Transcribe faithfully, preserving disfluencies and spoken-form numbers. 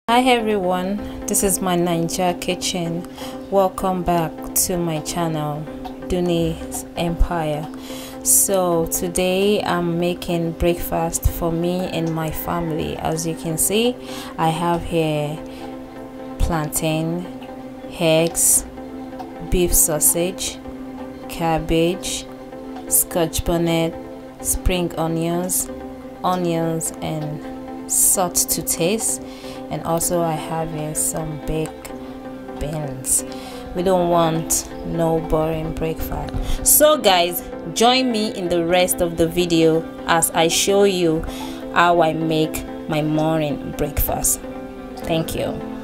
Hi everyone, this is my Ninja kitchen. Welcome back to my channel, Dunnys Empire. So today I'm making breakfast for me and my family. As you can see, I have here plantain, eggs, beef sausage, cabbage, Scotch bonnet, spring onions, onions and salt to taste, and also I have here some baked beans. We don't want no boring breakfast. So guys, join me in the rest of the video as I show you how I make my morning breakfast. Thank you.